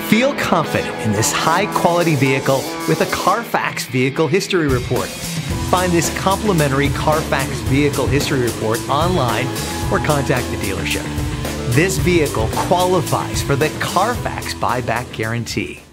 Feel confident in this high-quality vehicle with a Carfax Vehicle History Report. Find this complimentary Carfax Vehicle History Report online or contact the dealership. This vehicle qualifies for the Carfax Buyback Guarantee.